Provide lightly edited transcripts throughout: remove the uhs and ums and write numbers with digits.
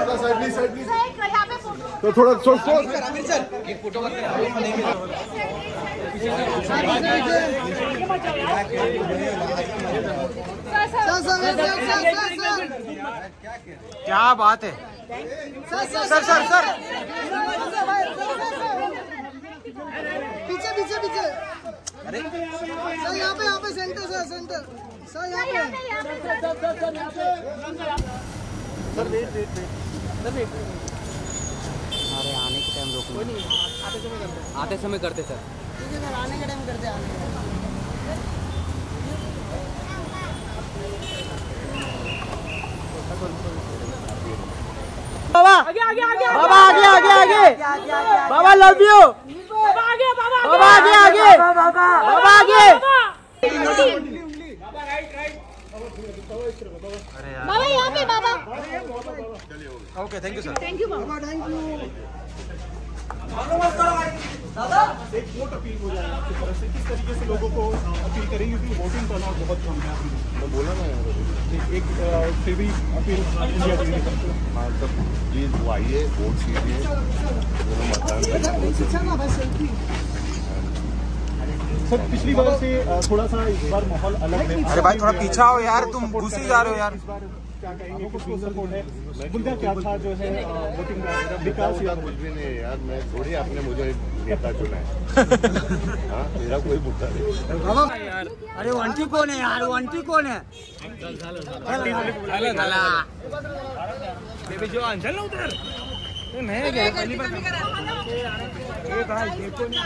तो थोड़ा सोच एक फोटो क्या बात है सर सर सर पीछे पीछे पीछे अरे सर यहाँ पे सेंटर सर यहाँ पे सर वेट अरे आने के टाइम रोक नहीं आते समय करते सर ठीक है सर आने के टाइम करते बाबा आगे आगे आगे बाबा आगे आगे आगे बाबा लव यू बाबा आगे बाबा आगे आगे बाबा आगे बाबा यहाँ पे बाबा। Okay thank you sir. Thank you बाबा। थैंक यू दादा एक वोट अपील हो जाए आपकी तरफ से, किस तरीके से लोगों को अपील करेंगे क्योंकि वोटिंग करना बहुत कम है। मैं बोला ना एक फिर भी अपील इंडिया टीवी की तरफ से। हाँ तब प्लीज वो आइए वोट कीजिए सर। पिछली बार से थोड़ा सा इस बार माहौल अलग है। अरे भाई थोड़ा पीछे आओ यार, तुम घुस ही जा रहे हो यार। इस बार क्या कहेंगे किसको सपोर्ट है? मुद्दा क्या था जो है वोटिंग का विकास या कुछ भी नहीं यार, मैं थोड़ी आपने मुझे नेता चुना है। हाँ मेरा कोई मुद्दा नहीं। अरे वंटी कौन है यार, वंटी कौन है? बेबी जो चल ना उधर। मैं क्या पहली बार ये भाई देखो ना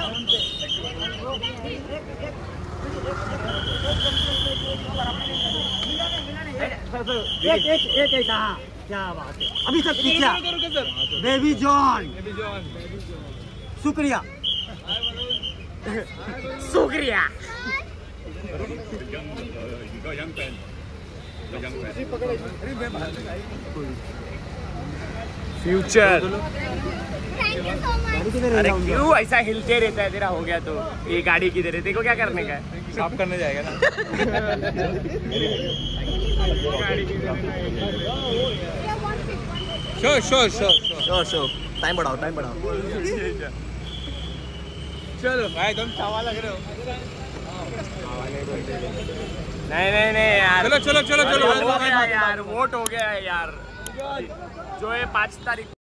एक कहाँ क्या बात है अभी तक पीछे बेबी जॉन शुक्रिया शुक्रिया फ्यूचर। अरे क्यों ऐसा हिलते रहता है तेरा? हो गया तो ये गाड़ी किधर है? देखो क्या करने का है, साफ करने जाएगा ना। शो टाइम बढ़ाओ चलो भाई तुम चावा लग रहे हो। नहीं यार चलो यार, वोट हो गया है यार, जो है 5 तारीख